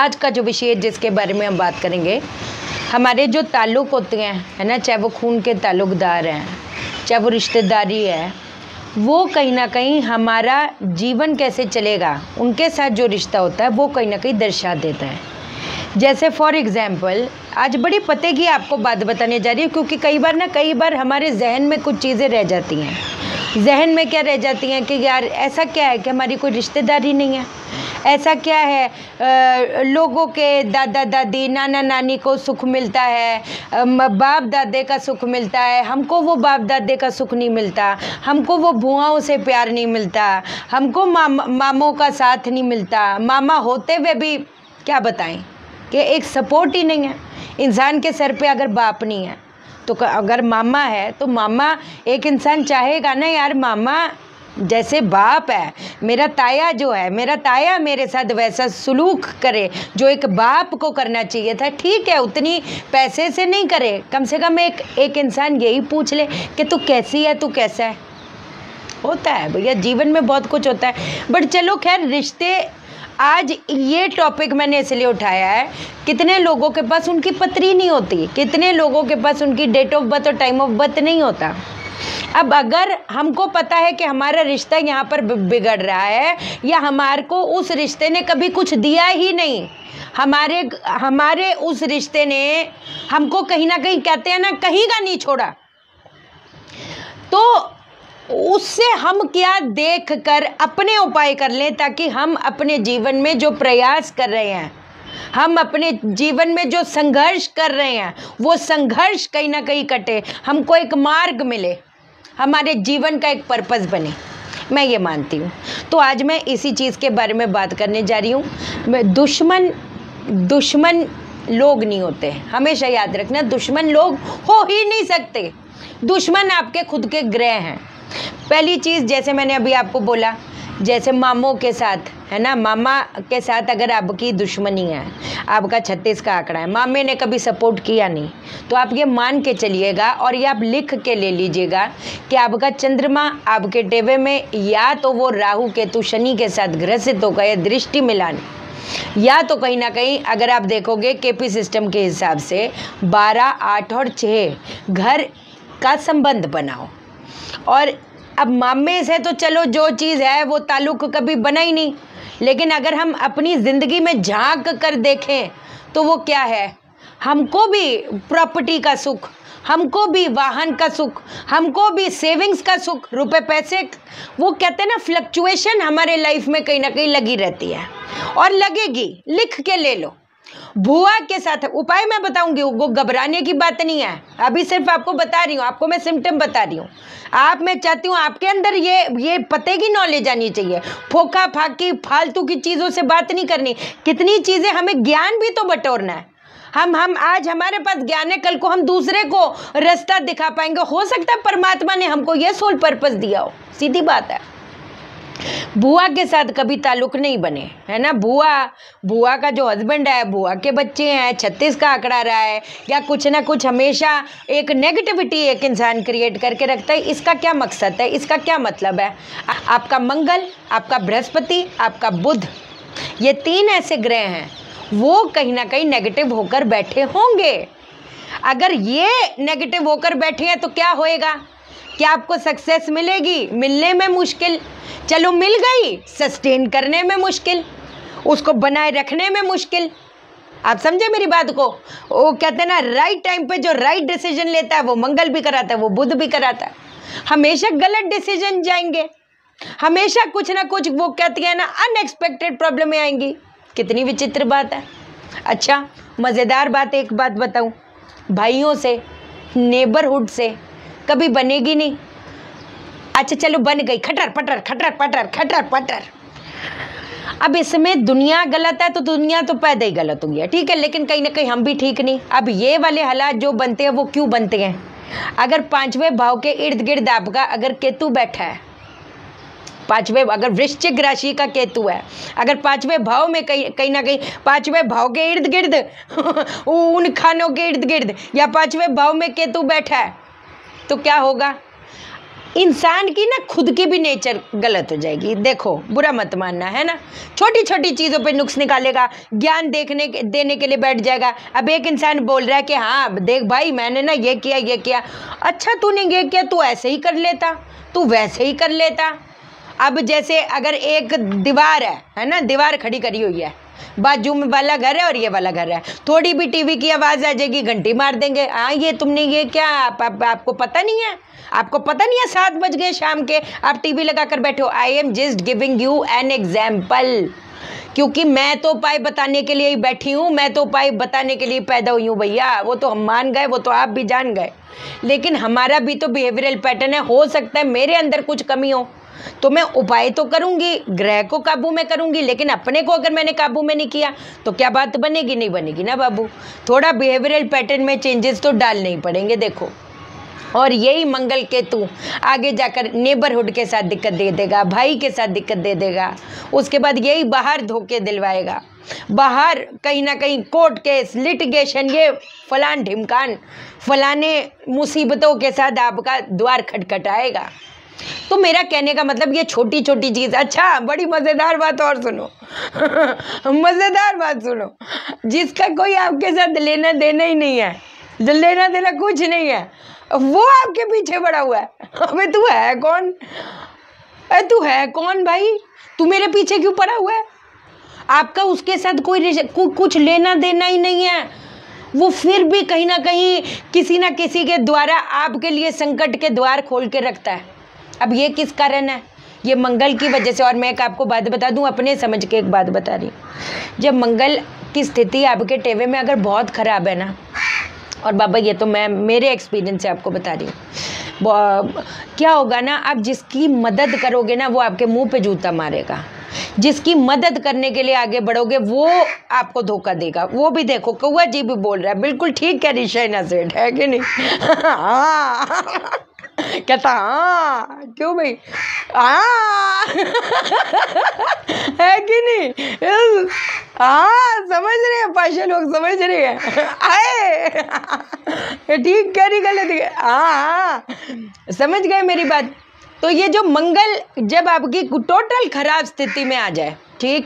आज का जो विषय जिसके बारे में हम बात करेंगे, हमारे जो ताल्लुक़ होते हैं, है ना, चाहे वो खून के ताल्लुक़दार हैं, चाहे वो रिश्तेदारी है, वो कहीं ना कहीं हमारा जीवन कैसे चलेगा, उनके साथ जो रिश्ता होता है वो कहीं ना कहीं दर्शा देता है। जैसे फॉर एग्ज़ाम्पल, आज बड़ी पते की आपको बात बताने जा रही हूँ, क्योंकि कई बार हमारे जहन में कुछ चीज़ें रह जाती हैं। जहन में क्या रह जाती हैं कि यार ऐसा क्या है कि हमारी कोई रिश्तेदारी नहीं है, ऐसा क्या है लोगों के दादा दादी नाना नानी को सुख मिलता है, बाप दादे का सुख मिलता है, हमको वो बाप दादे का सुख नहीं मिलता, हमको वो बुआओं से प्यार नहीं मिलता, हमको मामों का साथ नहीं मिलता, मामा होते हुए भी क्या बताएं कि एक सपोर्ट ही नहीं है। इंसान के सर पे अगर बाप नहीं है तो अगर मामा है तो मामा, एक इंसान चाहेगा ना यार मामा जैसे बाप है, मेरा ताया जो है, मेरा ताया मेरे साथ वैसा सुलूक करे जो एक बाप को करना चाहिए था। ठीक है, उतनी पैसे से नहीं करे, कम से कम एक इंसान यही पूछ ले कि तू कैसी है, तू कैसा है। होता है भैया, जीवन में बहुत कुछ होता है। बट चलो खैर, रिश्ते, आज ये टॉपिक मैंने इसलिए उठाया है, कितने लोगों के पास उनकी पत्री नहीं होती, कितने लोगों के पास उनकी डेट ऑफ बर्थ और टाइम ऑफ बर्थ नहीं होता। अब अगर हमको पता है कि हमारा रिश्ता यहाँ पर बिगड़ रहा है, या हमारे को उस रिश्ते ने कभी कुछ दिया ही नहीं, हमारे उस रिश्ते ने हमको कहीं ना कहीं, कहते हैं ना, कहीं का नहीं छोड़ा, तो उससे हम क्या देख कर अपने उपाय कर लें, ताकि हम अपने जीवन में जो प्रयास कर रहे हैं, हम अपने जीवन में जो संघर्ष कर रहे हैं, वो संघर्ष कहीं ना कहीं कटे, हमको एक मार्ग मिले, हमारे जीवन का एक पर्पस बने। मैं ये मानती हूँ। तो आज मैं इसी चीज़ के बारे में बात करने जा रही हूँ। दुश्मन लोग नहीं होते, हमेशा याद रखना, दुश्मन लोग हो ही नहीं सकते। दुश्मन आपके खुद के ग्रह हैं। पहली चीज़, जैसे मैंने अभी आपको बोला, जैसे मामों के साथ, है ना, मामा के साथ अगर आपकी दुश्मनी है, आपका 36 का आंकड़ा है, मामे ने कभी सपोर्ट किया नहीं, तो आप ये मान के चलिएगा और ये आप लिख के ले लीजिएगा कि आपका चंद्रमा आपके टेवे में या तो वो राहु केतु शनि के साथ ग्रसित होगा या दृष्टि मिलान, या तो कहीं ना कहीं अगर आप देखोगे केपी सिस्टम के हिसाब से 12, 8 और 6 घर का संबंध बनाओ। और अब मामे से तो चलो जो चीज़ है वो ताल्लुक़ कभी बना ही नहीं, लेकिन अगर हम अपनी ज़िंदगी में झांक कर देखें तो वो क्या है, हमको भी प्रॉपर्टी का सुख, हमको भी वाहन का सुख, हमको भी सेविंग्स का सुख, रुपए पैसे, वो कहते हैं ना, फ्लक्चुएशन हमारे लाइफ में कहीं ना कहीं लगी रहती है और लगेगी। लिख के ले लो। बुआ के साथ उपाय मैं बताऊंगी, वो घबराने की बात नहीं है, अभी सिर्फ आपको बता रही हूँ, आपको मैं सिम्टम बता रही हूँ। मैं चाहती हूँ आपके अंदर ये पते की नॉलेज आनी चाहिए। फोका फाकी फालतू की चीज़ों से बात नहीं करनी, कितनी चीज़ें, हमें ज्ञान भी तो बटोरना है। हम आज हमारे पास ज्ञान है, कल को हम दूसरे को रास्ता दिखा पाएंगे। हो सकता है परमात्मा ने हमको ये सोल पर्पस दिया हो, सीधी बात है। बुआ के साथ कभी ताल्लुक नहीं बने, है ना। बुआ का जो हस्बैंड है, बुआ के बच्चे हैं, 36 का आंकड़ा रहा है, या कुछ ना कुछ हमेशा एक नेगेटिविटी एक इंसान क्रिएट करके रखता है। इसका क्या मकसद है, इसका क्या मतलब है? आपका मंगल, आपका बृहस्पति, आपका बुध, ये 3 ऐसे ग्रह हैं, वो कहीं ना कहीं नेगेटिव होकर बैठे होंगे। अगर ये नेगेटिव होकर बैठे हैं तो क्या होएगा? क्या आपको सक्सेस मिलेगी? मिलने में मुश्किल, चलो मिल गई, सस्टेन करने में मुश्किल, उसको बनाए रखने में मुश्किल। आप समझे मेरी बात को? वो कहते हैं ना, राइट टाइम पे जो राइट डिसीजन लेता है वो मंगल भी कराता है, वो बुध भी कराता है। हमेशा गलत डिसीजन जाएंगे, हमेशा कुछ ना कुछ, वो कहती है ना, अनएक्सपेक्टेड प्रॉब्लम आएंगी। कितनी विचित्र बात है। अच्छा, मज़ेदार बात, एक बात बताऊं, भाइयों से, नेबरहुड से कभी बनेगी नहीं। अच्छा चलो बन गई, खटर पटर खटर पटर खटर पटर। अब इसमें दुनिया गलत है तो दुनिया तो पैदा ही गलत हुई है, ठीक है, लेकिन कहीं ना कहीं हम भी ठीक नहीं। अब ये वाले हालात जो बनते हैं वो क्यों बनते हैं? अगर 5वें भाव के इर्द गिर्द आपका अगर केतु बैठा है, 5वें, अगर वृश्चिक राशि का केतु है, अगर 5वें भाव में कहीं ना कहीं 5वें भाव के इर्द गिर्द उन खानों के इर्द गिर्द या 5वें भाव में केतु बैठा है, तो क्या होगा? इंसान की ना खुद की भी नेचर गलत हो जाएगी। देखो, बुरा मत मानना, है ना। छोटी छोटी चीज़ों पे नुक्स निकालेगा, ज्ञान देने के लिए बैठ जाएगा। अब एक इंसान बोल रहा है कि हाँ देख भाई, मैंने ना ये किया। अच्छा, तूने ये किया, तू ऐसे ही कर लेता, तू वैसे ही कर लेता। अब जैसे अगर एक दीवार है ना, दीवार खड़ी करी हुई है, बाजू में वाला घर है और ये वाला घर है, थोड़ी भी टीवी की आवाज़ आ जाएगी, घंटी मार देंगे। हाँ, ये तुमने ये क्या, आपको पता नहीं है? आपको पता नहीं है 7 बज गए शाम के, आप टीवी लगा कर बैठे हो। I am just giving you an example, क्योंकि मैं तो उपाय बताने के लिए ही बैठी हूँ, मैं तो उपाय बताने के लिए पैदा हुई हूँ भैया। वो तो हम मान गए, वो तो आप भी जान गए, लेकिन हमारा भी तो बिहेवियरल पैटर्न है। हो सकता है मेरे अंदर कुछ कमी हो, तो मैं उपाय तो करूंगी, ग्रह को काबू में करूंगी, लेकिन अपने को अगर मैंने काबू में नहीं किया तो क्या बात बनेगी? नहीं बनेगी ना बाबू। थोड़ा बिहेवियरल पैटर्न में चेंजेस तो डालने ही पड़ेंगे। देखो, और यही मंगल केतु आगे जाकर नेबरहुड के साथ दिक्कत दे देगा, भाई के साथ दिक्कत दे देगा, उसके बाद यही बाहर धोखे दिलवाएगा, बाहर कहीं ना कहीं कोर्ट केस, लिटिगेशन, ये फलान ढिमकान, फलाने मुसीबतों के साथ आपका द्वार खटखटाएगा। तो मेरा कहने का मतलब ये छोटी छोटी चीज़। अच्छा, बड़ी मज़ेदार बात और सुनो मज़ेदार बात सुनो, जिसका कोई आपके साथ लेना देना ही नहीं है, जो लेना देना कुछ नहीं है, वो आपके पीछे पड़ा हुआ है। अबे तू है कौन? तू है कौन भाई? तू मेरे पीछे क्यों पड़ा हुआ है? आपका उसके साथ कुछ लेना देना ही नहीं है, वो फिर भी कहीं ना कहीं किसी ना किसी के द्वारा आपके लिए संकट के द्वार खोल के रखता है। अब ये किस कारण है? ये मंगल की वजह से। और मैं एक आपको बात बता दूं, अपने समझ के एक बात बता रही हूँ। जब मंगल की स्थिति आपके टेवे में अगर बहुत ख़राब है ना, और बाबा ये तो मैं मेरे एक्सपीरियंस से आपको बता रही हूँ, क्या होगा ना, आप जिसकी मदद करोगे ना वो आपके मुंह पे जूता मारेगा, जिसकी मदद करने के लिए आगे बढ़ोगे वो आपको धोखा देगा। वो भी देखो, कौआ जी भी बोल रहा है, बिल्कुल ठीक है शहनाज सेठ, है कि नहीं? हाँ कहता हाँ, क्यों भाई? हाँ है कि नहीं? हाँ, समझ रहे हैं पाशा लोग, समझ रहे हैं। आए ठीक कह रही, गलत है। हाँ, समझ गए मेरी बात। तो ये जो मंगल जब आपकी टोटल खराब स्थिति में आ जाए, ठीक,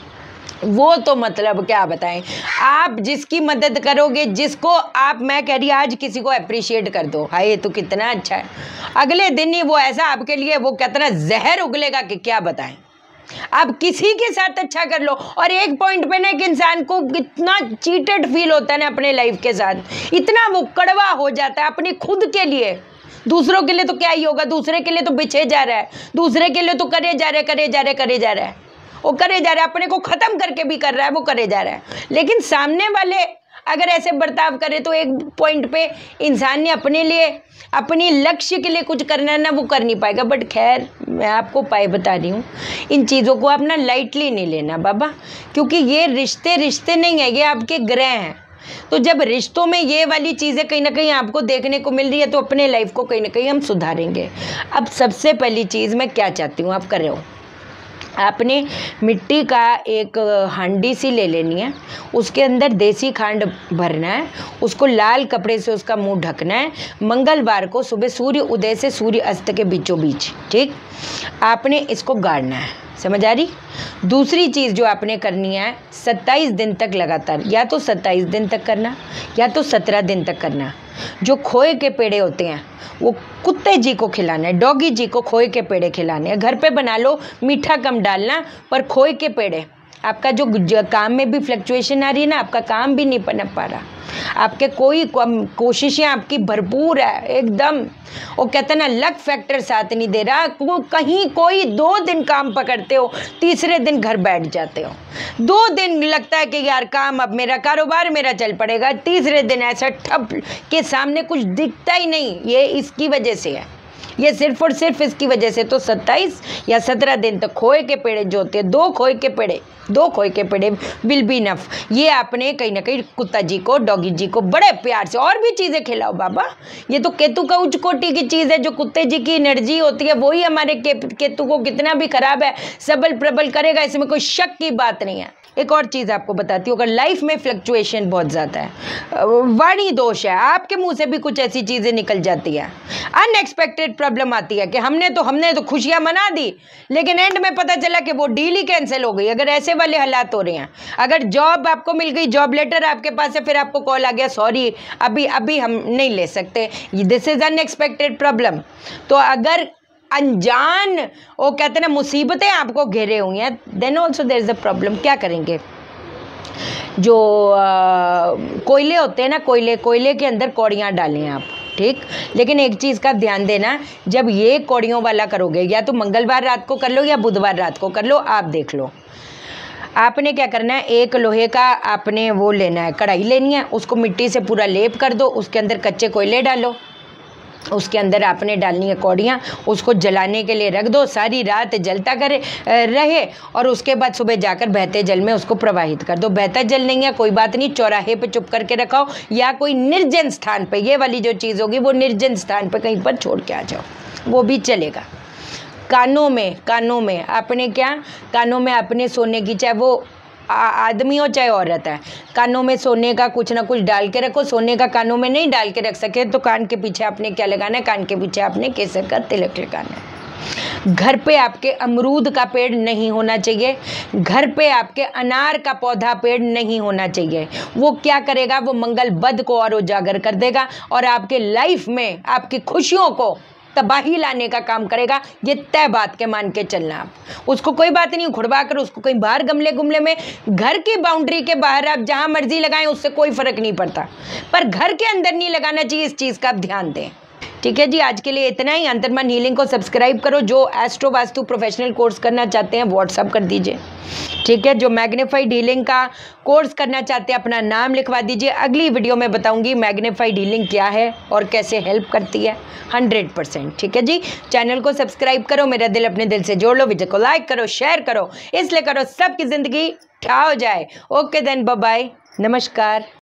वो तो मतलब क्या बताएं। आप जिसकी मदद करोगे, जिसको आप, मैं कह रही आज किसी को अप्रिशिएट कर दो, हाय ये तो कितना अच्छा है, अगले दिन ही वो ऐसा आपके लिए वो कितना जहर उगलेगा कि क्या बताएं। आप किसी के साथ अच्छा कर लो, और एक पॉइंट पे ना एक इंसान को कितना चीटेड फील होता है ना अपने लाइफ के साथ, इतना वो कड़वा हो जाता है अपनी खुद के लिए। दूसरों के लिए तो क्या ही होगा, दूसरे के लिए तो बिछे जा रहा है, दूसरे के लिए तो करे जा रहा है, वो करे जा रहा है, अपने को ख़त्म करके भी कर रहा है, वो करे जा रहा है। लेकिन सामने वाले अगर ऐसे बर्ताव करे तो एक पॉइंट पे इंसान ने अपने लिए, अपनी लक्ष्य के लिए कुछ करना है ना, वो कर नहीं पाएगा। बट खैर, मैं आपको उपाय बता रही हूँ, इन चीज़ों को आप ना लाइटली नहीं लेना बाबा, क्योंकि ये रिश्ते नहीं है, ये आपके ग्रह हैं। तो जब रिश्तों में ये वाली चीज़ें कहीं ना कहीं आपको देखने को मिल रही है, तो अपने लाइफ को कहीं ना कहीं हम सुधारेंगे। अब सबसे पहली चीज़ मैं क्या चाहती हूँ आप कर रहे हो, आपने मिट्टी का एक हांडी सी ले लेनी है, उसके अंदर देसी खांड भरना है, उसको लाल कपड़े से उसका मुंह ढकना है। मंगलवार को सुबह सूर्य उदय से सूर्य अस्त के बीचों बीच, ठीक, आपने इसको गाड़ना है। समझ आ रही? दूसरी चीज़ जो आपने करनी है, 27 दिन तक लगातार, या तो 27 दिन तक करना या तो 17 दिन तक करना। जो खोए के पेड़े होते हैं वो कुत्ते जी को खिलाना है, डॉगी जी को खोए के पेड़े खिलाने हैं। घर पे बना लो, मीठा कम डालना, पर खोए के पेड़े। आपका जो काम में भी फ्लक्चुएशन आ रही है ना, आपका काम भी नहीं पनप पा रहा, आपके कोई कोशिशें आपकी भरपूर है एकदम, वो कहते ना लक फैक्टर साथ नहीं दे रहा, कहीं कोई 2 दिन काम पकड़ते हो, तीसरे दिन घर बैठ जाते हो। 2 दिन लगता है कि यार काम, अब मेरा कारोबार मेरा चल पड़ेगा, तीसरे दिन ऐसा ठप के सामने कुछ दिखता ही नहीं। ये इसकी वजह से है, ये सिर्फ और सिर्फ इसकी वजह से। तो 27 या 17 दिन तक खोए के पेड़े जो होते हैं, 2 खोए के पेड़े विल बी इनफ। ये आपने कहीं ना कहीं कुत्ता जी को, डॉगी जी को बड़े प्यार से, और भी चीज़ें खिलाओ बाबा। ये तो केतु का उच्च कोटि की चीज़ है, जो कुत्ते जी की एनर्जी होती है वही हमारे केतु को कितना भी खराब है सबल प्रबल करेगा, इसमें कोई शक की बात नहीं है। एक और चीज़ आपको बताती हूँ, अगर लाइफ में फ्लक्चुएशन बहुत ज़्यादा है, वाणी दोष है, आपके मुंह से भी कुछ ऐसी चीज़ें निकल जाती है, अनएक्सपेक्टेड प्रॉब्लम आती है कि हमने तो खुशियाँ मना दी, लेकिन एंड में पता चला कि वो डील ही कैंसिल हो गई। अगर ऐसे वाले हालात हो रहे हैं, अगर जॉब आपको मिल गई, जॉब लेटर आपके पास है, फिर आपको कॉल आ गया सॉरी अभी हम नहीं ले सकते, दिस इज़ अनएक्सपेक्टेड प्रॉब्लम। तो अगर अनजान वो कहते हैं ना मुसीबतें आपको घेरे हुई हैं, then also there is a problem. क्या करेंगे? जो कोयले होते हैं ना, कोयले के अंदर कौड़ियाँ डालें आप, ठीक। लेकिन एक चीज़ का ध्यान देना, जब ये कौड़ियों वाला करोगे, या तो मंगलवार रात को कर लो या बुधवार रात को कर लो, आप देख लो। आपने क्या करना है, एक लोहे का आपने वो लेना है, कढ़ाई लेनी है, उसको मिट्टी से पूरा लेप कर दो, उसके अंदर कच्चे कोयले डालो, उसके अंदर आपने डालनी है कौड़ियाँ, उसको जलाने के लिए रख दो, सारी रात जलता करे रहे, और उसके बाद सुबह जाकर बहते जल में उसको प्रवाहित कर दो। बहता जल नहीं है कोई बात नहीं, चौराहे पे चुप करके रखाओ, या कोई निर्जन स्थान पे, ये वाली जो चीज़ होगी वो निर्जन स्थान पे कहीं पर छोड़ के आ जाओ, वो भी चलेगा। कानों में आपने क्या, कानों में अपने सोने की, चाहे वो आदमी हो चाहे औरत है, कानों में सोने का कुछ ना कुछ डाल के रखो। सोने का कानों में नहीं डाल के रख सके तो कान के पीछे आपने क्या लगाना है, कान के पीछे आपने केसर का तिलक लगाना है। घर पे आपके अमरूद का पेड़ नहीं होना चाहिए, घर पे आपके अनार का पौधा पेड़ नहीं होना चाहिए। वो क्या करेगा, वो मंगल बद को और उजागर कर देगा, और आपके लाइफ में आपकी खुशियों को तबाही लाने का काम करेगा। ये तय बात के मान के चलना। आप उसको कोई बात नहीं उखड़वा कर उसको कहीं बाहर गमले में, घर की बाउंड्री के बाहर आप जहां मर्जी लगाएं, उससे कोई फर्क नहीं पड़ता, पर घर के अंदर नहीं लगाना चाहिए। इस चीज़ का आप ध्यान दें। ठीक है जी, आज के लिए इतना ही। अंतर्मन हीलिंग को सब्सक्राइब करो। जो एस्ट्रो वास्तु प्रोफेशनल कोर्स करना चाहते हैं व्हाट्सअप कर दीजिए, ठीक है। जो मैग्नीफाइड हीलिंग का कोर्स करना चाहते हैं अपना नाम लिखवा दीजिए। अगली वीडियो में बताऊंगी मैग्नीफाइड हीलिंग क्या है और कैसे हेल्प करती है 100%, ठीक है जी। चैनल को सब्सक्राइब करो, मेरा दिल अपने दिल से जोड़ लो, वीडियो को लाइक करो, शेयर करो, इसलिए करो सबकी ज़िंदगी ठा हो जाए। ओके देन, बाय बाय, नमस्कार।